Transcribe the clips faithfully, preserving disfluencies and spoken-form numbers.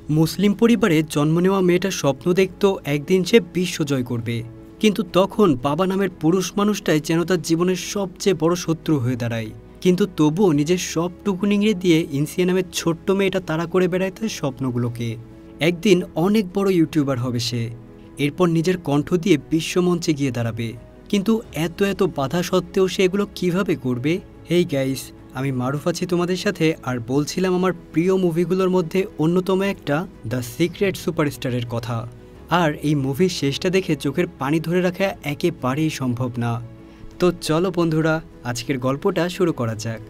মুসলিম পরিবারে জন্ম নেওয়া মেয়েটা স্বপ্ন দেখত একদিন সে বিশ্ব জয় করবে, কিন্তু তখন বাবা নামের পুরুষ মানুষটাই যেন তার জীবনের সবচেয়ে বড় শত্রু হয়ে দাঁড়ায়। কিন্তু তবুও নিজের সবটুকু নিংড়ে দিয়ে ইনসিয়া নামের ছোট্ট মেয়েটা তাড়া করে বেড়াইতে স্বপ্নগুলোকে। একদিন অনেক বড় ইউটিউবার হবে সে, এরপর নিজের কণ্ঠ দিয়ে বিশ্বমঞ্চে গিয়ে দাঁড়াবে। কিন্তু এত এত বাধা সত্ত্বেও সে এগুলো কীভাবে করবে? হেই গাইস, আমি মারুফ আছি তোমাদের সাথে, আর বলছিলাম আমার প্রিয় মুভিগুলোর মধ্যে অন্যতম একটা দ্য সিক্রেট সুপারস্টারের কথা। আর এই মুভির শেষটা দেখে চোখের পানি ধরে রাখা একেবারেই সম্ভব না। তো চলো বন্ধুরা, আজকের গল্পটা শুরু করা যাক।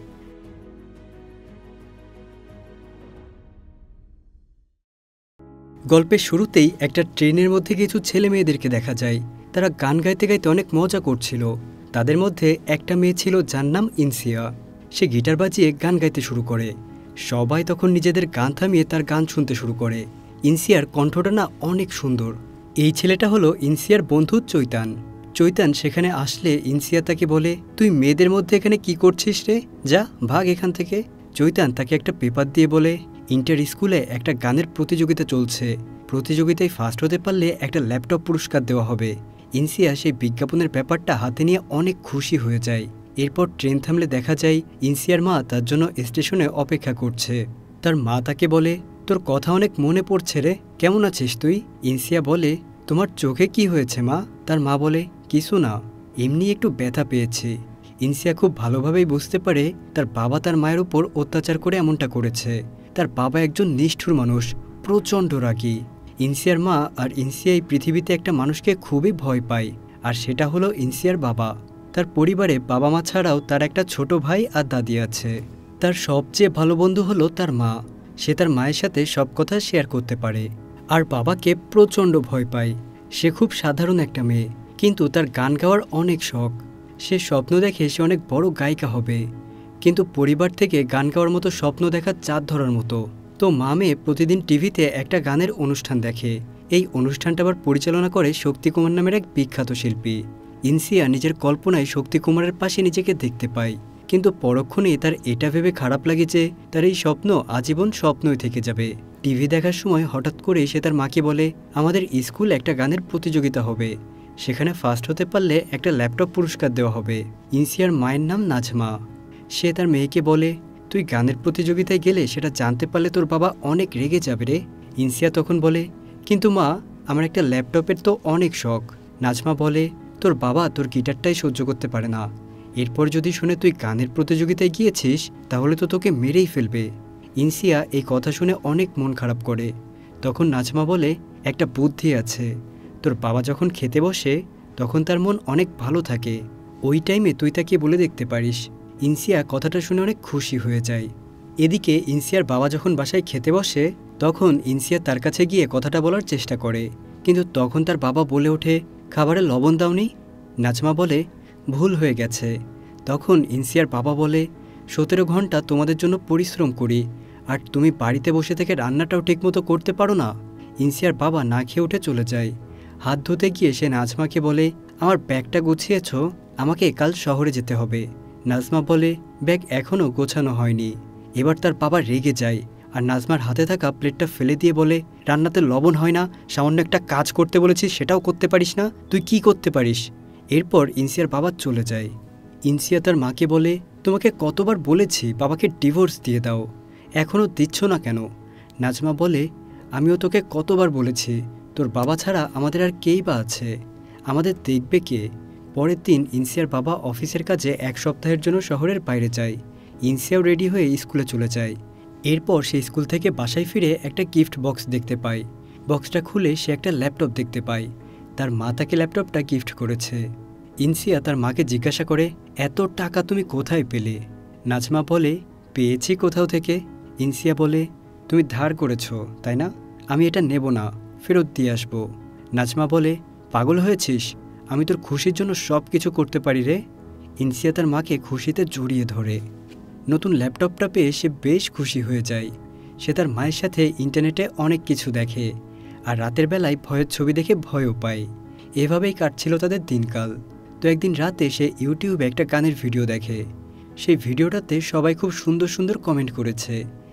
গল্পের শুরুতেই একটা ট্রেনের মধ্যে কিছু ছেলে মেয়েদেরকে দেখা যায়। তারা গান গাইতে গাইতে অনেক মজা করছিল। তাদের মধ্যে একটা মেয়ে ছিল যার নাম ইনসিয়া। সে গিটার বাজিয়ে গান গাইতে শুরু করে। সবাই তখন নিজেদের গান থামিয়ে তার গান শুনতে শুরু করে। ইনসিয়ার কণ্ঠটা না অনেক সুন্দর। এই ছেলেটা হলো ইনসিয়ার বন্ধু চৈতান। চৈতান সেখানে আসলে ইনসিয়া তাকে বলে, তুই মেয়েদের মধ্যে এখানে কি করছিস রে, যা ভাগ এখান থেকে। চৈতান তাকে একটা পেপার দিয়ে বলে, ইন্টার স্কুলে একটা গানের প্রতিযোগিতা চলছে, প্রতিযোগিতায় ফার্স্ট হতে পারলে একটা ল্যাপটপ পুরস্কার দেওয়া হবে। ইনসিয়া সেই বিজ্ঞাপনের ব্যাপারটা হাতে নিয়ে অনেক খুশি হয়ে যায়। এরপর ট্রেন থামলে দেখা যায় ইনসিয়ার মা তার জন্য স্টেশনে অপেক্ষা করছে। তার মা তাকে বলে, তোর কথা অনেক মনে পড়ছে রে, কেমন আছিস তুই? ইনসিয়া বলে, তোমার চোখে কি হয়েছে মা? তার মা বলে, কিছু না, এমনি একটু ব্যথা পেয়েছি। ইনসিয়া খুব ভালোভাবেই বুঝতে পারে তার বাবা তার মায়ের উপর অত্যাচার করে এমনটা করেছে। তার বাবা একজন নিষ্ঠুর মানুষ, প্রচণ্ড রাগী। ইনসিয়ার মা আর ইনসিয়া এই পৃথিবীতে একটা মানুষকে খুবই ভয় পায়, আর সেটা হলো ইনসিয়ার বাবা। তার পরিবারে বাবা মা ছাড়াও তার একটা ছোট ভাই আর দাদি আছে। তার সবচেয়ে ভালো বন্ধু হলো তার মা। সে তার মায়ের সাথে সব কথা শেয়ার করতে পারে। আর বাবাকে প্রচণ্ড ভয় পায়। সে খুব সাধারণ একটা মেয়ে, কিন্তু তার গান গাওয়ার অনেক শখ। সে স্বপ্ন দেখে সে অনেক বড় গায়িকা হবে, কিন্তু পরিবার থেকে গান গাওয়ার মতো স্বপ্ন দেখার চাঁদ ধরার মতো। তো মা মেয়ে প্রতিদিন টিভিতে একটা গানের অনুষ্ঠান দেখে। এই অনুষ্ঠানটা আবার পরিচালনা করে শক্তিকুমার নামের এক বিখ্যাত শিল্পী। ইনসিয়া নিজের কল্পনায় শক্তিকুমারের পাশে নিজেকে দেখতে পায়, কিন্তু পরক্ষণেই তার এটা ভেবে খারাপ লাগে যে তার এই স্বপ্ন আজীবন স্বপ্নই থেকে যাবে। টিভি দেখার সময় হঠাৎ করে সে তার মাকে বলে, আমাদের স্কুল একটা গানের প্রতিযোগিতা হবে, সেখানে ফার্স্ট হতে পারলে একটা ল্যাপটপ পুরস্কার দেওয়া হবে। ইনসিয়ার মায়ের নাম নাজমা। সে তার মেয়েকে বলে, তুই গানের প্রতিযোগিতায় গেলে সেটা জানতে পারলে তোর বাবা অনেক রেগে যাবে রে। ইনসিয়া তখন বলে, কিন্তু মা, আমার একটা ল্যাপটপের তো অনেক শখ। নাজমা বলে, তোর বাবা তোর গিটারটাই সহ্য করতে পারে না, এরপর যদি শুনে তুই গানের প্রতিযোগিতায় গিয়েছিস তাহলে তো তোকে মেরেই ফেলবে। ইনসিয়া এই কথা শুনে অনেক মন খারাপ করে। তখন নাজমা বলে, একটা বুদ্ধি আছে, তোর বাবা যখন খেতে বসে তখন তার মন অনেক ভালো থাকে, ওই টাইমে তুই তাকে বলে দেখতে পারিস। ইনসিয়া কথাটা শুনে অনেক খুশি হয়ে যায়। এদিকে ইনসিয়ার বাবা যখন বাসায় খেতে বসে তখন ইনসিয়া তার কাছে গিয়ে কথাটা বলার চেষ্টা করে, কিন্তু তখন তার বাবা বলে ওঠে, খাবারে লবণ দাওনি। নাজমা বলে, ভুল হয়ে গেছে। তখন ইনসিয়ার বাবা বলে, সতেরো ঘন্টা তোমাদের জন্য পরিশ্রম করি, আর তুমি বাড়িতে বসে থেকে রান্নাটাও ঠিকমতো করতে পারো না। ইনসিয়ার বাবা না খেয়ে উঠে চলে যায়। হাত ধুতে গিয়ে সে নাজমাকে বলে, আমার ব্যাগটা গুছিয়েছ, আমাকে কাল শহরে যেতে হবে। নাজমা বলে, ব্যাগ এখনও গোছানো হয়নি। এবার তার বাবা রেগে যায় আর নাজমার হাতে থাকা প্লেটটা ফেলে দিয়ে বলে, রান্নাতে লবণ হয় না, সামান্য একটা কাজ করতে বলেছিস সেটাও করতে পারিস না, তুই কি করতে পারিস? এরপর ইনসিয়ার বাবা চলে যায়। ইনসিয়া তার মাকে বলে, তোমাকে কতবার বলেছি বাবাকে ডিভোর্স দিয়ে দাও, এখনও দিচ্ছ না কেন? নাজমা বলে, আমিও তোকে কতবার বলেছি, তোর বাবা ছাড়া আমাদের আর কেই বা আছে, আমাদের দেখবে কে? পরের দিন ইনসিয়ার বাবা অফিসের কাজে এক সপ্তাহের জন্য শহরের বাইরে যায়। ইনসিয়াও রেডি হয়ে স্কুলে চলে যায়। এরপর সে স্কুল থেকে বাসায় ফিরে একটা গিফট বক্স দেখতে পায়। বক্সটা খুলে সে একটা ল্যাপটপ দেখতে পায়। তার মা তাকে ল্যাপটপটা গিফট করেছে। ইনসিয়া তার মাকে জিজ্ঞাসা করে, এত টাকা তুমি কোথায় পেলে? নাজমা বলে, পেয়েছি কোথাও থেকে। ইনসিয়া বলে, তুমি ধার করেছো তাই না? আমি এটা নেব না, ফেরত দিয়ে আসবো। নাজমা বলে, পাগল হয়েছিস, আমি তোর খুশির জন্য সব কিছু করতে পারি রে। ইনসিয়া তার মাকে খুশিতে জড়িয়ে ধরে। নতুন ল্যাপটপটা পেয়ে সে বেশ খুশি হয়ে যায়। সে তার মায়ের সাথে ইন্টারনেটে অনেক কিছু দেখে, আর রাতের বেলায় ভয়ের ছবি দেখে ভয়ও পায়। এভাবেই কাটছিল তাদের দিনকাল। তো একদিন রাতে সে ইউটিউবে একটা গানের ভিডিও দেখে। সেই ভিডিওটাতে সবাই খুব সুন্দর সুন্দর কমেন্ট করেছে।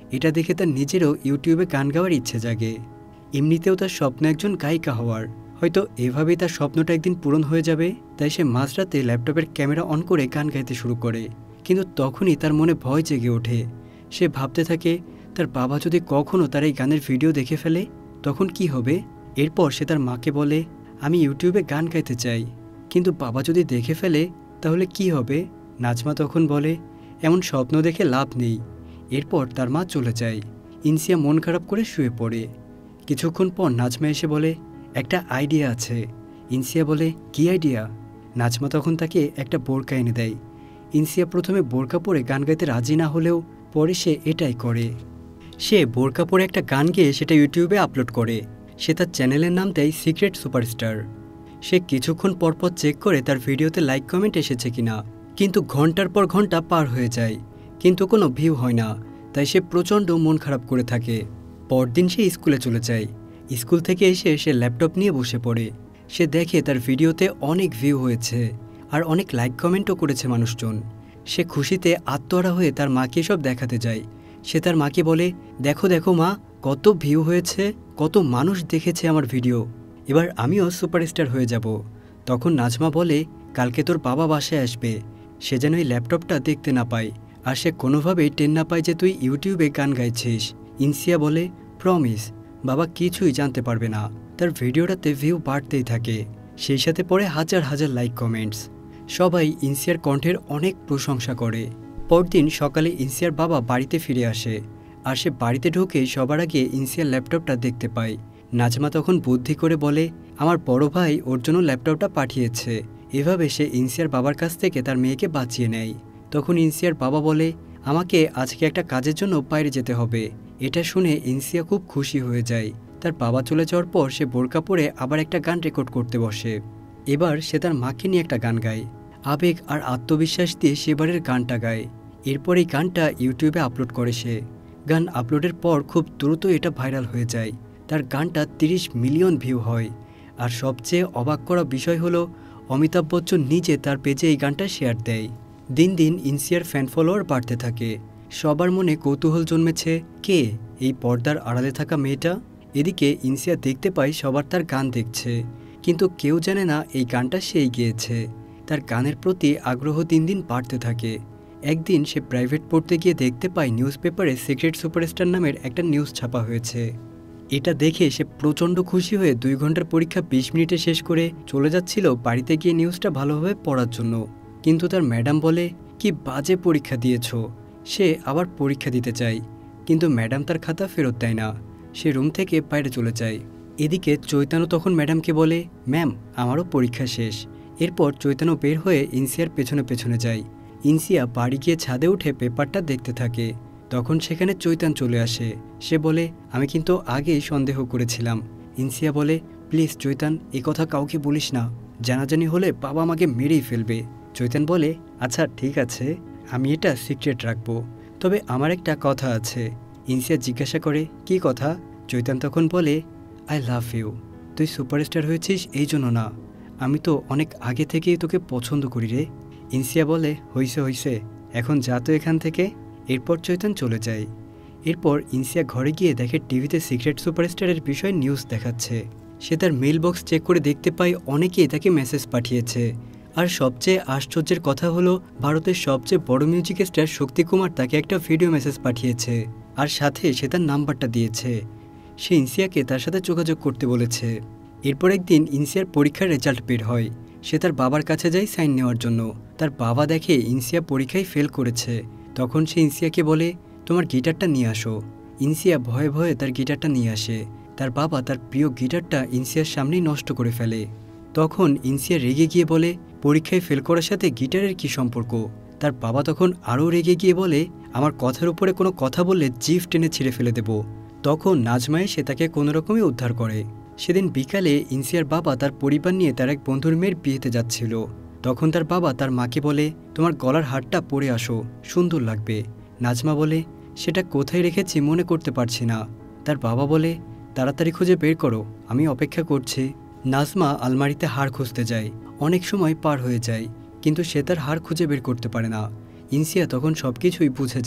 এটা দেখে তার নিজেরও ইউটিউবে গান গাওয়ার ইচ্ছে জাগে। এমনিতেও তার স্বপ্ন একজন গায়িকা হওয়ার। হয়তো এভাবেই তার স্বপ্নটা একদিন পূরণ হয়ে যাবে। তাই সে মাঝরাতে ল্যাপটপের ক্যামেরা অন করে গান গাইতে শুরু করে। কিন্তু তখনই তার মনে ভয় জেগে ওঠে। সে ভাবতে থাকে তার বাবা যদি কখনও তার এই গানের ভিডিও দেখে ফেলে তখন কি হবে। এরপর সে তার মাকে বলে, আমি ইউটিউবে গান গাইতে চাই, কিন্তু বাবা যদি দেখে ফেলে তাহলে কি হবে। নাজমা তখন বলে, এমন স্বপ্ন দেখে লাভ নেই। এরপর তার মা চলে যায়। ইনসিয়া মন খারাপ করে শুয়ে পড়ে। কিছুক্ষণ পর নাজমা এসে বলে, একটা আইডিয়া আছে। ইনসিয়া বলে, কি আইডিয়া? নাজমা তখন তাকে একটা বোরকা এনে দেয়। ইনসিয়া প্রথমে বোরকা পরে গান গাইতে রাজি না হলেও পরে সে এটাই করে। সে বোরকা পরে একটা গান গেয়ে সেটা ইউটিউবে আপলোড করে। সে তার চ্যানেলের নাম দেয় সিক্রেট সুপারস্টার। সে কিছুক্ষণ পরপর চেক করে তার ভিডিওতে লাইক কমেন্ট এসেছে কিনা, কিন্তু ঘন্টার পর ঘন্টা পার হয়ে যায় কিন্তু কোনো ভিউ হয় না। তাই সে প্রচণ্ড মন খারাপ করে থাকে। পরদিন সে স্কুলে চলে যায়। স্কুল থেকে এসে সে ল্যাপটপ নিয়ে বসে পড়ে। সে দেখে তার ভিডিওতে অনেক ভিউ হয়েছে আর অনেক লাইক কমেন্টও করেছে মানুষজন। সে খুশিতে আত্মহারা হয়ে তার মাকে সব দেখাতে যায়। সে তার মাকে বলে, দেখো দেখো মা, কত ভিউ হয়েছে, কত মানুষ দেখেছে আমার ভিডিও, এবার আমিও সুপারস্টার হয়ে যাব। তখন নাজমা বলে, কালকে তোর বাবা বাসায় আসবে, সে যেন এই ল্যাপটপটা দেখতে না পায় আর সে কোনোভাবেই টের না পায় যে তুই ইউটিউবে গান গাইছিস। ইনসিয়া বলে, প্রমিস, বাবা কিছুই জানতে পারবে না। তার ভিডিওটাতে ভিউ বাড়তেই থাকে। সেই সাথে পড়ে হাজার হাজার লাইক কমেন্টস। সবাই ইনসিয়ার কণ্ঠের অনেক প্রশংসা করে। পরদিন সকালে ইনসিয়ার বাবা বাড়িতে ফিরে আসে আর সে বাড়িতে ঢুকে সবার আগে ইনসিয়ার ল্যাপটপটা দেখতে পায়। নাজমা তখন বুদ্ধি করে বলে, আমার বড় ভাই ওর জন্য ল্যাপটপটা পাঠিয়েছে। এভাবে সে ইনসিয়ার বাবার কাছ থেকে তার মেয়েকে বাঁচিয়ে নেয়। তখন ইনসিয়ার বাবা বলে, আমাকে আজকে একটা কাজের জন্য বাইরে যেতে হবে। এটা শুনে ইনসিয়া খুব খুশি হয়ে যায়। তার বাবা চলে যাওয়ার পর সে বোরকা পরে আবার একটা গান রেকর্ড করতে বসে। এবার সে তার মাকে নিয়ে একটা গান গায়। আবেগ আর আত্মবিশ্বাস দিয়ে সেবারের গানটা গায়। এরপর এই গানটা ইউটিউবে আপলোড করে সে। গান আপলোডের পর খুব দ্রুত এটা ভাইরাল হয়ে যায়। তার গানটা তিরিশ মিলিয়ন ভিউ হয়। আর সবচেয়ে অবাক করা বিষয় হলো অমিতাভ বচ্চন নিজে তার পেজে এই গানটা শেয়ার দেয়। দিন দিন ইনসিয়ার ফ্যান ফলোয়ার বাড়তে থাকে। সবার মনে কৌতূহল জন্মেছে, কে এই পর্দার আড়ালে থাকা মেয়েটা। এদিকে ইনসিয়া দেখতে পায় সবার তার গান দেখছে, কিন্তু কেউ জানে না এই গানটা সেই গেয়েছে। তার গানের প্রতি আগ্রহ দিন দিন বাড়তে থাকে। একদিন সে প্রাইভেট পড়তে গিয়ে দেখতে পায় নিউজ পেপারে সিক্রেট সুপারস্টার নামের একটা নিউজ ছাপা হয়েছে। এটা দেখে সে প্রচণ্ড খুশি হয়ে দুই ঘন্টার পরীক্ষা বিশ মিনিটে শেষ করে চলে যাচ্ছিল বাড়িতে গিয়ে নিউজটা ভালোভাবে পড়ার জন্য। কিন্তু তার ম্যাডাম বলে, কি বাজে পরীক্ষা দিয়েছ। সে আবার পরীক্ষা দিতে চায়, কিন্তু ম্যাডাম তার খাতা ফেরত দেয় না। সে রুম থেকে বাইরে চলে যায়। এদিকে চৈতানু তখন ম্যাডামকে বলে, ম্যাম, আমারও পরীক্ষা শেষ। এরপর চৈতানু বের হয়ে ইনসিয়ার পেছনে পেছনে যায়। ইনসিয়া বাড়ি গিয়ে ছাদে উঠে পেপারটা দেখতে থাকে। তখন সেখানে চৈতান চলে আসে। সে বলে, আমি কিন্তু আগেই সন্দেহ করেছিলাম। ইনসিয়া বলে, প্লিজ চৈতান, এ কথা কাউকে বলিস না, জানাজানি হলে বাবা আমাকে মেরেই ফেলবে। চৈতান বলে, আচ্ছা ঠিক আছে, আমি এটা সিক্রেট রাখবো, তবে আমার একটা কথা আছে। ইনসিয়া জিজ্ঞাসা করে, কি কথা? চৈতান তখন বলে, আই লাভ ইউ। তুই সুপারস্টার হয়েছিস এই জন্য না, আমি তো অনেক আগে থেকেই তোকে পছন্দ করি রে। ইনসিয়া বলে, হইছে হইছে, এখন যা তো এখান থেকে। এরপর চৈতান চলে যায়। এরপর ইনসিয়া ঘরে গিয়ে দেখে টিভিতে সিক্রেট সুপারস্টারের বিষয়ে নিউজ দেখাচ্ছে। সে তার মেল বক্স চেক করে দেখতে পায় অনেকেই তাকে মেসেজ পাঠিয়েছে। আর সবচেয়ে আশ্চর্যের কথা হলো ভারতের সবচেয়ে বড় মিউজিক স্টার শক্তি কুমার তাকে একটা ভিডিও মেসেজ পাঠিয়েছে আর সাথে সে তার নাম্বারটা দিয়েছে। সে ইনসিয়াকে তার সাথে যোগাযোগ করতে বলেছে। এরপর একদিন ইনসিয়ার পরীক্ষার রেজাল্ট বের হয়। সে তার বাবার কাছে যায় সাইন নেওয়ার জন্য। তার বাবা দেখে ইনসিয়া পরীক্ষায় ফেল করেছে। তখন সে ইনসিয়াকে বলে, তোমার গিটারটা নিয়ে আসো। ইনসিয়া ভয়ে ভয়ে তার গিটারটা নিয়ে আসে। তার বাবা তার প্রিয় গিটারটা ইনসিয়ার সামনেই নষ্ট করে ফেলে। তখন ইনসিয়া রেগে গিয়ে বলে, পরীক্ষায় ফেল করার সাথে গিটারের কি সম্পর্ক? তার বাবা তখন আরও রেগে গিয়ে বলে, আমার কথার উপরে কোনো কথা বললে জিভ টেনে ছিঁড়ে ফেলে দেব। তখন নাজমা এসে তাকে কোনোরকমই উদ্ধার করে। সেদিন বিকালে ইনসিয়ার বাবা তার পরিবার নিয়ে তার এক বন্ধুর মেয়ের বিয়েতে যাচ্ছিল। তখন তার বাবা তার মাকে বলে, তোমার গলার হারটা পরে আসো, সুন্দর লাগবে। নাজমা বলে, সেটা কোথায় রেখেছি মনে করতে পারছি না। তার বাবা বলে, তাড়াতাড়ি খুঁজে বের করো, আমি অপেক্ষা করছি। নাজমা আলমারিতে হার খুঁজতে যায়। অনেক সময় পার হয়ে যায়, কিন্তু সে তার হার খুঁজে বের করতে পারে না। ইনসিয়া তখন সব কিছুই বুঝে যায়।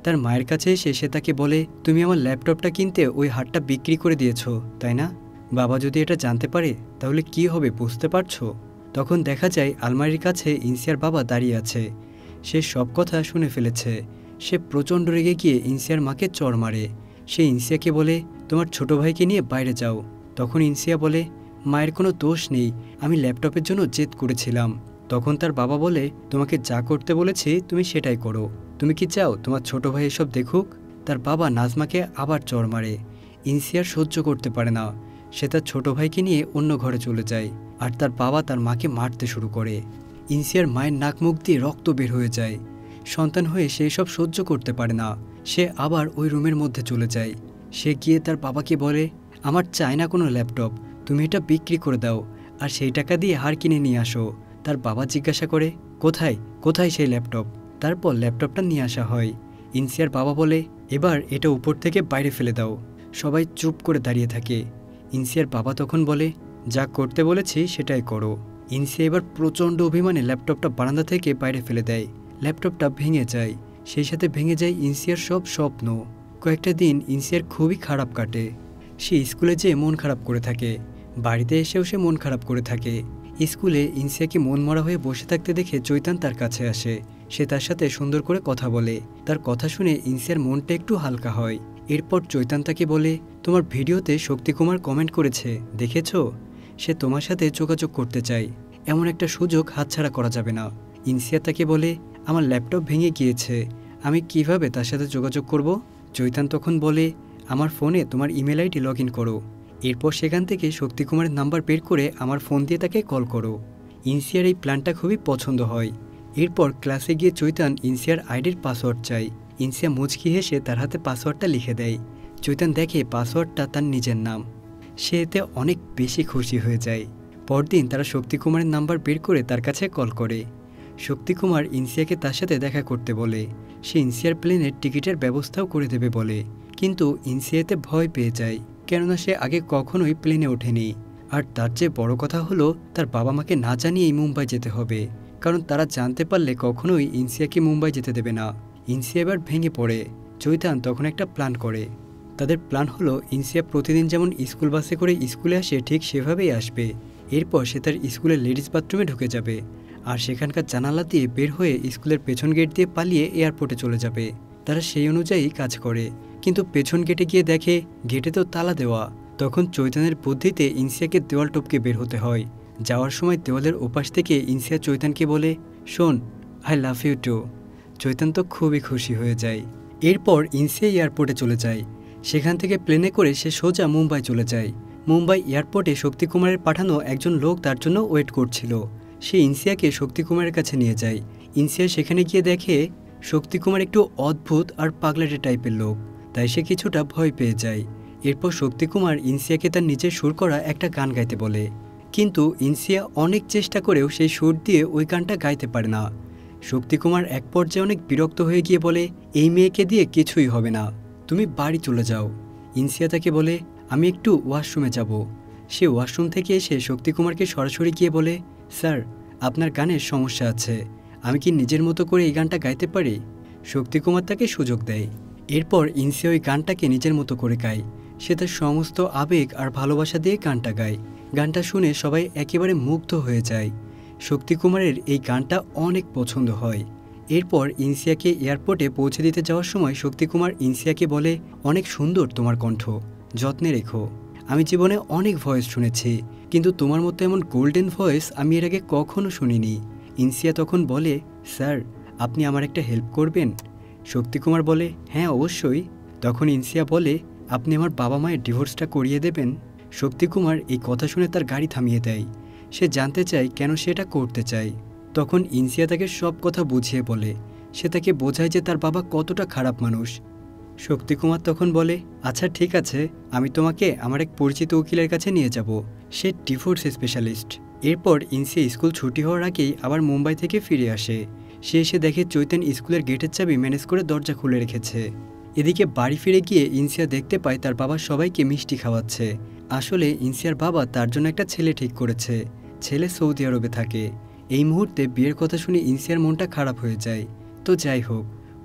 তার মায়ের কাছে এসে সে তাকে বলে, তুমি আমার ল্যাপটপটা কিনতে ওই হাটটা বিক্রি করে দিয়েছো তাই না? বাবা যদি এটা জানতে পারে তাহলে কি হবে বুঝতে পারছো? তখন দেখা যায় আলমারির কাছে ইনসিয়ার বাবা দাঁড়িয়ে আছে। সে সব কথা শুনে ফেলেছে। সে প্রচণ্ড রেগে গিয়ে ইনসিয়ার মাকে চড় মারে। সে ইনসিয়াকে বলে, তোমার ছোট ভাইকে নিয়ে বাইরে যাও। তখন ইনসিয়া বলে, মায়ের কোনো দোষ নেই, আমি ল্যাপটপের জন্য জেদ করেছিলাম। তখন তার বাবা বলে, তোমাকে যা করতে বলেছি তুমি সেটাই করো। তুমি কি চাও তোমার ছোট ভাই এসব দেখুক? তার বাবা নাজমাকে আবার চড় মারে। ইনসিয়ার সহ্য করতে পারে না। সে তার ছোট ভাইকে নিয়ে অন্য ঘরে চলে যায় আর তার বাবা তার মাকে মারতে শুরু করে। ইনসিয়ার মায়ের নাক মুখ দিয়ে রক্ত বের হয়ে যায়। সন্তান হয়ে সে সব সহ্য করতে পারে না। সে আবার ওই রুমের মধ্যে চলে যায়। সে গিয়ে তার বাবাকে বলে, আমার চাই না কোনো ল্যাপটপ, তুমি এটা বিক্রি করে দাও আর সেই টাকা দিয়ে হার কিনে নিয়ে আসো। তার বাবা জিজ্ঞাসা করে, কোথায় কোথায় সেই ল্যাপটপ? তারপর ল্যাপটপটা নিয়ে আসা হয়। ইনসিয়ার বাবা বলে, এবার এটা উপর থেকে বাইরে ফেলে দাও। সবাই চুপ করে দাঁড়িয়ে থাকে। ইনসিয়ার বাবা তখন বলে, যা করতে বলেছি সেটাই করো। ইনসিয়া এবার প্রচণ্ড অভিমানে ল্যাপটপটা বারান্দা থেকে বাইরে ফেলে দেয়। ল্যাপটপটা ভেঙে যায়। সেই সাথে ভেঙে যায় ইনসিয়ার সব স্বপ্ন। কয়েকটা দিন ইনসিয়ার খুবই খারাপ কাটে। সে স্কুলে যেয়ে মন খারাপ করে থাকে। বাড়িতে এসেও সে মন খারাপ করে থাকে। স্কুলে ইনসিয়াকে মন মরা হয়ে বসে থাকতে দেখে চৈতান তার কাছে আসে। সে তার সাথে সুন্দর করে কথা বলে। তার কথা শুনে ইনসিয়ার মনটা একটু হালকা হয়। এরপর চৈতান তাকে বলে, তোমার ভিডিওতে শক্তিকুমার কমেন্ট করেছে দেখেছো? সে তোমার সাথে যোগাযোগ করতে চায়। এমন একটা সুযোগ হাতছাড়া করা যাবে না। ইনসিয়া তাকে বলে, আমার ল্যাপটপ ভেঙে গিয়েছে, আমি কিভাবে তার সাথে যোগাযোগ করব? চৈতান তখন বলে, আমার ফোনে তোমার ইমেল আইডি লগ ইন করো। এরপর সেখান থেকে শক্তিকুমারের নাম্বার বের করে আমার ফোন দিয়ে তাকে কল করো। ইনসিয়ার এই প্ল্যানটা খুবই পছন্দ হয়। এরপর ক্লাসে গিয়ে চৈতান ইনসিয়ার আইডির পাসওয়ার্ড চাই। ইনসিয়া মুচকি হেসে তার হাতে পাসওয়ার্ডটা লিখে দেয়। চৈতান দেখে পাসওয়ার্ডটা তার নিজের নাম। সে এতে অনেক বেশি খুশি হয়ে যায়। পরদিন তারা শক্তিকুমারের নাম্বার বের করে তার কাছে কল করে। শক্তিকুমার ইনসিয়াকে তার সাথে দেখা করতে বলে। সে ইনসিয়ার প্লেনের টিকিটের ব্যবস্থাও করে দেবে বলে, কিন্তু ইনসিয়াতে ভয় পেয়ে যায়, কেননা সে আগে কখনোই প্লেনে ওঠেনি। আর তার চেয়ে বড় কথা হলো তার বাবা মাকে না জানিয়েই মুম্বাই যেতে হবে, কারণ তারা জানতে পারলে কখনোই ইনসিয়াকে মুম্বাই যেতে দেবে না। ইনসিয়া এবার ভেঙে পড়ে। চৈতান তখন একটা প্ল্যান করে। তাদের প্ল্যান হলো ইনসিয়া প্রতিদিন যেমন স্কুল বাসে করে স্কুলে আসে ঠিক সেভাবেই আসবে। এরপর সে তার স্কুলের লেডিস বাথরুমে ঢুকে যাবে আর সেখানকার জানালা দিয়ে বের হয়ে স্কুলের পেছন গেট দিয়ে পালিয়ে এয়ারপোর্টে চলে যাবে। তারা সেই অনুযায়ী কাজ করে, কিন্তু পেছন গেটে গিয়ে দেখে গেটে তো তালা দেওয়া। তখন চৈতানের বুদ্ধিতে ইনসিয়াকে দেওয়াল টপকে বের হতে হয়। যাওয়ার সময় দেওয়ালের ওপাশ থেকে ইনসিয়া চৈতানকে বলে, শোন, I love you too. Chaitan তো খুবই খুশি হয়ে যায়। এরপর ইনসিয়া এয়ারপোর্টে চলে যায়। সেখান থেকে প্লেনে করে সে সোজা মুম্বাই চলে যায়। মুম্বাই এয়ারপোর্টে শক্তিকুমারের পাঠানো একজন লোক তার জন্য ওয়েট করছিল। সে ইনসিয়াকে শক্তিকুমারের কাছে নিয়ে যায়। ইনসিয়া সেখানে গিয়ে দেখে শক্তিকুমার একটু অদ্ভুত আর পাগলাটে টাইপের লোক, তাই সে কিছুটা ভয় পেয়ে যায়। এরপর শক্তিকুমার ইনসিয়াকে তার নিজের সুর করা একটা গান গাইতে বলে, কিন্তু ইনসিয়া অনেক চেষ্টা করেও সেই সুর দিয়ে ওই গানটা গাইতে পারে না। শক্তিকুমার এক পর্যায়ে অনেক বিরক্ত হয়ে গিয়ে বলে, এই মেয়েকে দিয়ে কিছুই হবে না, তুমি বাড়ি চলে যাও। ইনসিয়া তাকে বলে, আমি একটু ওয়াশরুমে যাব। সে ওয়াশরুম থেকে এসে শক্তিকুমারকে সরাসরি গিয়ে বলে, স্যার, আপনার গানের সমস্যা আছে, আমি কি নিজের মতো করে এই গানটা গাইতে পারি? শক্তিকুমার তাকে সুযোগ দেয়। এরপর ইনসিয়া ওই গানটাকে নিজের মতো করে গায়। সে তার সমস্ত আবেগ আর ভালোবাসা দিয়ে গানটা গায়। গানটা শুনে সবাই একেবারে মুগ্ধ হয়ে যায়। শক্তিকুমারের এই গানটা অনেক পছন্দ হয়। এরপর ইনসিয়াকে এয়ারপোর্টে পৌঁছে দিতে যাওয়ার সময় শক্তিকুমার ইনসিয়াকে বলে, অনেক সুন্দর তোমার কণ্ঠ, যত্নে রেখো। আমি জীবনে অনেক ভয়েস শুনেছি, কিন্তু তোমার মতো এমন গোল্ডেন ভয়েস আমি এর আগে কখনো শুনিনি। ইনসিয়া তখন বলে, স্যার, আপনি আমার একটা হেল্প করবেন? শক্তিকুমার বলে, হ্যাঁ অবশ্যই। তখন ইনসিয়া বলে, আপনি আমার বাবা মায়ের ডিভোর্সটা করিয়ে দেবেন? শক্তিকুমার এই কথা শুনে তার গাড়ি থামিয়ে দেয়। সে জানতে চায় কেন সে এটা করতে চায়। তখন ইনসিয়া তাকে সব কথা বুঝিয়ে বলে। সে তাকে বোঝায় যে তার বাবা কতটা খারাপ মানুষ। শক্তিকুমার তখন বলে, আচ্ছা ঠিক আছে, আমি তোমাকে আমার এক পরিচিত উকিলের কাছে নিয়ে যাব, সে ডিভোর্স স্পেশালিস্ট। এরপর ইনসিয়া স্কুল ছুটি হওয়ার আগেই আবার মুম্বাই থেকে ফিরে আসে। সে এসে দেখে চৈতান স্কুলের গেটের চাবি ম্যানেজ করে দরজা খুলে রেখেছে। এদিকে বাড়ি ফিরে গিয়ে ইনসিয়া দেখতে পায় তার বাবা সবাইকে মিষ্টি খাওয়াচ্ছে। আসলে ইনসিয়ার বাবা তার জন্য একটা ছেলে ঠিক করেছে। ছেলে সৌদি আরবে থাকে। এই মুহূর্তে বিয়ের কথা শুনে ইনসিয়ার মনটা খারাপ হয়ে যায়। তো যাই হোক,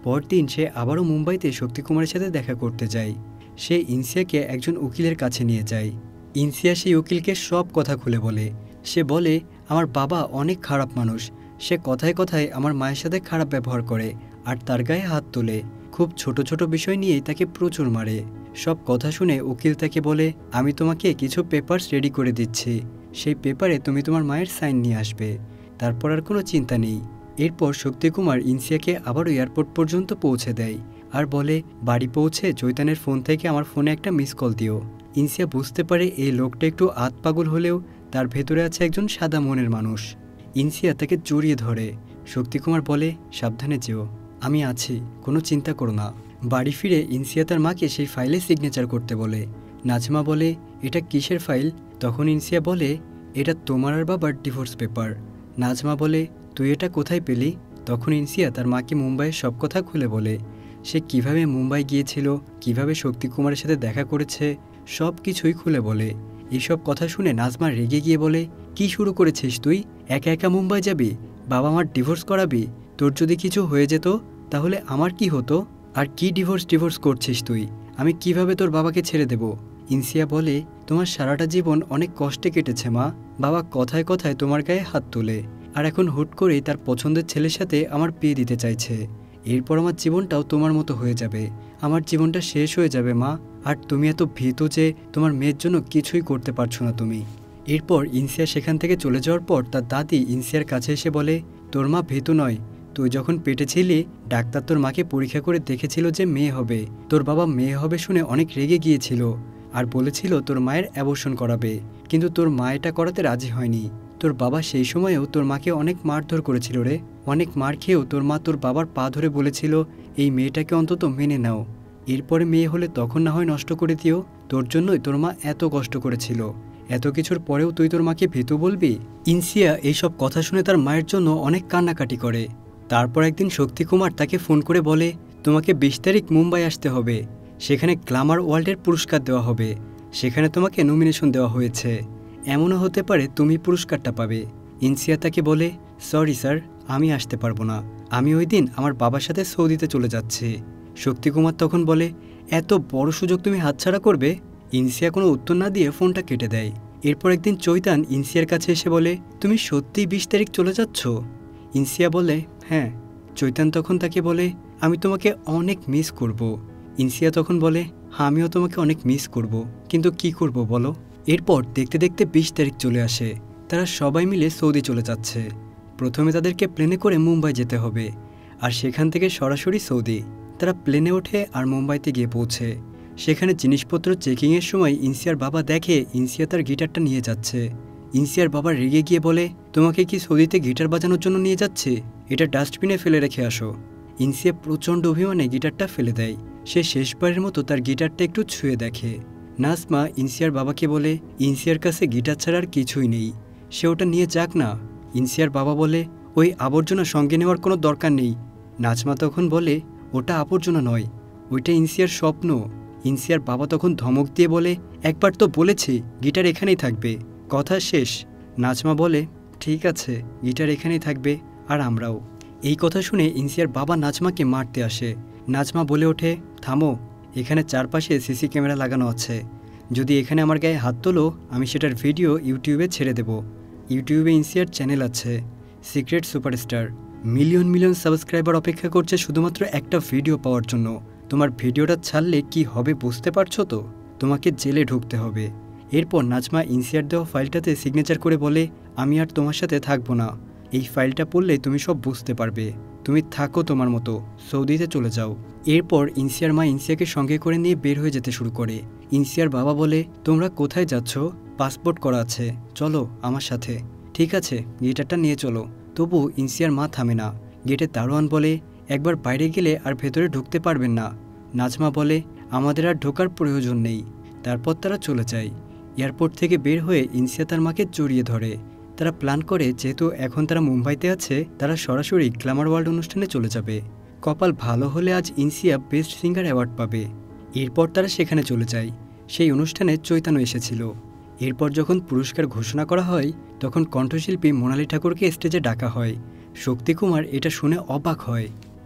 পরদিন সে আবারও মুম্বাইতে শক্তিকুমারের সাথে দেখা করতে যায়। সে ইনসিয়াকে একজন উকিলের কাছে নিয়ে যায়। ইনসিয়া সেই উকিলকে সব কথা খুলে বলে। সে বলে, আমার বাবা অনেক খারাপ মানুষ, সে কথায় কথায় আমার মায়ের সাথে খারাপ ব্যবহার করে আর তার গায়ে হাত তোলে, খুব ছোট ছোট বিষয় নিয়েই তাকে প্রচুর মারে। সব কথা শুনে উকিল তাকে বলে, আমি তোমাকে কিছু পেপারস রেডি করে দিচ্ছি, সেই পেপারে তুমি তোমার মায়ের সাইন নিয়ে আসবে, তারপর আর কোনো চিন্তা নেই। এরপর শক্তিকুমার ইনসিয়াকে আবারও এয়ারপোর্ট পর্যন্ত পৌঁছে দেয় আর বলে, বাড়ি পৌঁছে চৈতানের ফোন থেকে আমার ফোনে একটা মিস কল দিও। ইনসিয়া বুঝতে পারে এই লোকটা একটু আত পাগল হলেও তার ভেতরে আছে একজন সাদা মনের মানুষ। ইনসিয়া তাকে জড়িয়ে ধরে। শক্তিকুমার বলে, সাবধানে যেও, আমি আছি, কোনো চিন্তা করো না। বাড়ি ফিরে ইনসিয়া তার মাকে সেই ফাইলে সিগনেচার করতে বলে। নাজমা বলে, এটা কিসের ফাইল? তখন ইনসিয়া বলে, এটা তোমার আর বাবার ডিভোর্স পেপার। নাজমা বলে, তুই এটা কোথায় পেলি? তখন ইনসিয়া তার মাকে মুম্বাইয়ের সব কথা খুলে বলে। সে কিভাবে মুম্বাই গিয়েছিল, কিভাবে শক্তিকুমারের সাথে দেখা করেছে, সব কিছুই খুলে বলে। এইসব কথা শুনে নাজমা রেগে গিয়ে বলে, কি শুরু করেছিস তুই? একা একা মুম্বাই যাবি? বাবা মার ডিভোর্স করাবি? তোর যদি কিছু হয়ে যেত তাহলে আমার কি হতো? আর কি ডিভোর্স ডিভোর্স করছিস তুই? আমি কিভাবে তোর বাবাকে ছেড়ে দেব? ইনসিয়া বলে, তোমার সারাটা জীবন অনেক কষ্টে কেটেছে মা, বাবা কথায় কথায় তোমার গায়ে হাত তোলে, আর এখন হুট করেই তার পছন্দের ছেলের সাথে আমার বিয়ে দিতে চাইছে। এরপর আমার জীবনটাও তোমার মতো হয়ে যাবে, আমার জীবনটা শেষ হয়ে যাবে মা। আর তুমি এত ভীতু যে তোমার মেয়ের জন্য কিছুই করতে পারছো না তুমি। এরপর ইনসিয়া সেখান থেকে চলে যাওয়ার পর তার দাদি ইনসিয়ার কাছে এসে বলে, তোর মা ভীতু নয়, তুই যখন পেটে ছিলি ডাক্তার তোর মাকে পরীক্ষা করে দেখেছিল যে মেয়ে হবে। তোর বাবা মেয়ে হবে শুনে অনেক রেগে গিয়েছিল আর বলেছিল তোর মায়ের অ্যাবর্শন করাবে, কিন্তু তোর মা এটা করাতে রাজি হয়নি। তোর বাবা সেই সময়েও তোর মাকে অনেক মারধর করেছিল রে, অনেক মার খেয়েও তোর মা তোর বাবার পা ধরে বলেছিল এই মেয়েটাকে অন্তত মেনে নাও, এরপরে মেয়ে হলে তখন না হয় নষ্ট করে দিও, তোর জন্যই তোর মা এত কষ্ট করেছিল, এত কিছুর পরেও তুই তোর মাকে ভীতু বলবি? ইনসিয়া এইসব কথা শুনে তার মায়ের জন্য অনেক কান্নাকাটি করে। তারপর একদিন শক্তিকুমার তাকে ফোন করে বলে, তোমাকে বিশ তারিখ মুম্বাই আসতে হবে, সেখানে গ্ল্যামার ওয়ার্ল্ডের পুরস্কার দেওয়া হবে, সেখানে তোমাকে নমিনেশন দেওয়া হয়েছে, এমনও হতে পারে তুমি পুরস্কারটা পাবে। ইনসিয়া তাকে বলে, সরি স্যার, আমি আসতে পারবো না, আমি ওই দিন আমার বাবার সাথে সৌদিতে চলে যাচ্ছি। শক্তিকুমার তখন বলে, এত বড় সুযোগ তুমি হাতছাড়া করবে? ইনসিয়া কোনো উত্তর না দিয়ে ফোনটা কেটে দেয়। এরপর একদিন চৈতান ইনসিয়ার কাছে এসে বলে, তুমি সত্যিই বিশ তারিখ চলে যাচ্ছ? ইনসিয়া বলে, হ্যাঁ। চৈতান তখন তাকে বলে, আমি তোমাকে অনেক মিস করব। ইনসিয়া তখন বলে, হ্যাঁ আমিও তোমাকে অনেক মিস করব, কিন্তু কি করব বলো? এরপর দেখতে দেখতে বিশ তারিখ চলে আসে। তারা সবাই মিলে সৌদি চলে যাচ্ছে। প্রথমে তাদেরকে প্লেনে করে মুম্বাই যেতে হবে, আর সেখান থেকে সরাসরি সৌদি। তারা প্লেনে ওঠে আর মুম্বাইতে গিয়ে পৌঁছে। সেখানে জিনিসপত্র চেকিংয়ের সময় ইনসিয়ার বাবা দেখে ইনসিয়া তার গিটারটা নিয়ে যাচ্ছে। ইনসিয়ার বাবা রেগে গিয়ে বলে, তোমাকে কি সৌদিতে গিটার বাজানোর জন্য নিয়ে যাচ্ছে? এটা ডাস্টবিনে ফেলে রেখে আসো। ইনসিয়া প্রচণ্ড অভিমানে গিটারটা ফেলে দেয়। সে শেষবারের মতো তার গিটারটা একটু ছুঁয়ে দেখে। নাজমা ইনসিয়ার বাবাকে বলে, ইনসিয়ার কাছে গিটার ছাড়া আর কিছুই নেই, সে ওটা নিয়ে যাক না। ইনসিয়ার বাবা বলে, ওই আবর্জনা সঙ্গে নেওয়ার কোনো দরকার নেই। নাজমা তখন বলে, ওটা আবর্জনা নয়, ওইটা ইনসিয়ার স্বপ্ন। ইনসিয়ার বাবা তখন ধমক দিয়ে বলে, একবার তো বলেছি গিটার এখানেই থাকবে, কথা শেষ। নাজমা বলে, ঠিক আছে, গিটার এখানেই থাকবে, আর আমরাও। এই কথা শুনে ইনসিয়ার বাবা নাজমাকে মারতে আসে। নাজমা বলে ওঠে, থামো, এখানে চারপাশে সিসি ক্যামেরা লাগানো আছে, যদি এখানে আমার গায়ে হাত তোলো আমি সেটার ভিডিও ইউটিউবে ছেড়ে দেব। ইউটিউবে ইনসিয়ার চ্যানেল আছে, secret superstar, million million subscriber অপেক্ষা করছে শুধুমাত্র একটা ভিডিও পাওয়ার জন্য। তোমার ভিডিওটা ছাড়লে কি হবে বুঝতে পারছো তো? তোমাকে জেলে ঢুকতে হবে। এরপর নাজমা ইনসিয়ার দেওয়া ফাইলটাতে সিগনেচার করে বলে, আমি আর তোমার সাথে থাকবো না, এই ফাইলটা পড়লে তুমি সব বুঝতে পারবে, তুমি থাকো তোমার মতো, সৌদিতে চলে যাও। এরপর ইনসিয়ার মা ইনসিয়াকে সঙ্গে করে নিয়ে বের হয়ে যেতে শুরু করে। ইনসিয়ার বাবা বলে, তোমরা কোথায় যাচ্ছ? পাসপোর্ট করা আছে, চলো আমার সাথে। ঠিক আছে, গিটারটা নিয়ে চলো। তবু ইনসিয়ার মা থামে না। গেটে দারোয়ান বলে, একবার বাইরে গেলে আর ভেতরে ঢুকতে পারবেন না। নাজমা বলে, আমাদের আর ঢোকার প্রয়োজন নেই। তারপর তারা চলে যায়। এয়ারপোর্ট থেকে বের হয়ে ইনসিয়া তার মাকে জড়িয়ে ধরে। তারা প্ল্যান করে যেহেতু এখন তারা মুম্বাইতে আছে, তারা সরাসরি গ্ল্যামার ওয়ার্ল্ড অনুষ্ঠানে চলে যাবে। কপাল ভালো হলে আজ ইনসিয়া বেস্ট সিঙ্গার অ্যাওয়ার্ড পাবে। এরপর তারা সেখানে চলে যায়। সেই অনুষ্ঠানে চৈতানও এসেছিল। এরপর যখন পুরস্কার ঘোষণা করা হয় তখন কণ্ঠশিল্পী মোনালি ঠাকুরকে স্টেজে ডাকা হয়। শক্তিকুমার এটা শুনে অবাক হয়,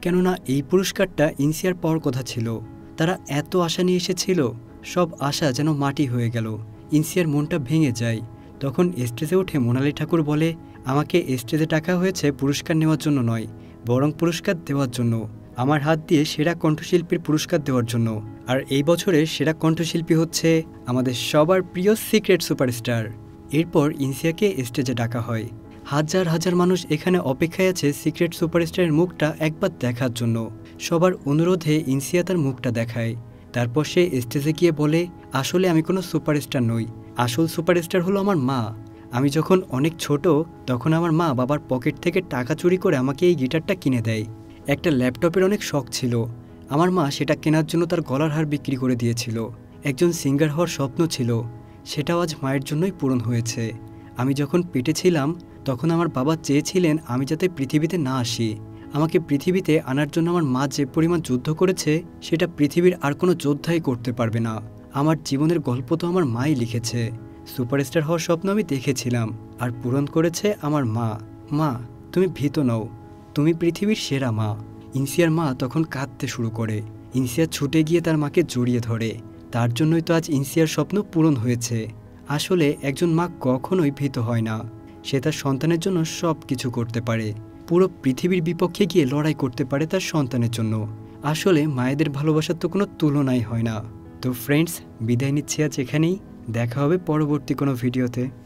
কেননা এই পুরস্কারটা ইনসিয়ার পাওয়ার কথা ছিল। তারা এত আশা নিয়ে এসেছিল, সব আশা যেন মাটি হয়ে গেল। ইনসিয়ার মনটা ভেঙে যায়। তখন স্টেজে উঠে মোনালি ঠাকুর বলে, আমাকে স্টেজে ডাকা হয়েছে পুরস্কার নেওয়ার জন্য নয়, বরং পুরস্কার দেওয়ার জন্য, আমার হাত দিয়ে সেরা কণ্ঠশিল্পীর পুরস্কার দেওয়ার জন্য। আর এই বছরের সেরা কণ্ঠশিল্পী হচ্ছে আমাদের সবার প্রিয় সিক্রেট সুপারস্টার। এরপর ইনসিয়াকে স্টেজে ডাকা হয়। হাজার হাজার মানুষ এখানে অপেক্ষায় আছে সিক্রেট সুপারস্টারের মুখটা একবার দেখার জন্য। সবার অনুরোধে ইনসিয়া তার মুখটা দেখায়। তারপর সে স্টেজে গিয়ে বলে, আসলে আমি কোনো সুপারস্টার নই, আসল সুপারস্টার হলো আমার মা। আমি যখন অনেক ছোট তখন আমার মা বাবার পকেট থেকে টাকা চুরি করে আমাকে এই গিটারটা কিনে দেয়। একটা ল্যাপটপের অনেক শখ ছিল, আমার মা সেটা কেনার জন্য তার গলার হার বিক্রি করে দিয়েছিল। একজন সিঙ্গার হওয়ার স্বপ্ন ছিল, সেটাও আজ মায়ের জন্যই পূরণ হয়েছে। আমি যখন পেটে ছিলাম তখন আমার বাবা চেয়েছিলেন আমি যাতে পৃথিবীতে না আসি। আমাকে পৃথিবীতে আনার জন্য আমার মা যে পরিমাণ যুদ্ধ করেছে সেটা পৃথিবীর আর কোনো যোদ্ধাই করতে পারবে না। আমার জীবনের গল্প তো আমার মাই লিখেছে। সুপারস্টার হওয়ার স্বপ্ন আমি দেখেছিলাম, আর পূরণ করেছে আমার মা। মা, তুমি ভীত নও, তুমি পৃথিবীর সেরা মা। ইনসিয়ার মা তখন কাঁদতে শুরু করে। ইনসিয়া ছুটে গিয়ে তার মাকে জড়িয়ে ধরে। তার জন্যই তো আজ ইনসিয়ার স্বপ্ন পূরণ হয়েছে। আসলে একজন মা কখনোই ভীত হয় না, সে তার সন্তানের জন্য সব কিছু করতে পারে। পুরো পৃথিবীর বিপক্ষে গিয়ে লড়াই করতে পারে তার সন্তানের জন্য। আসলে মায়েদের ভালোবাসার তো কোনো তুলনাই হয় না। তো ফ্রেন্ডস, বিদায় নিচ্ছি আজ এখানেই। দেখা হবে পরবর্তী কোনো ভিডিওতে।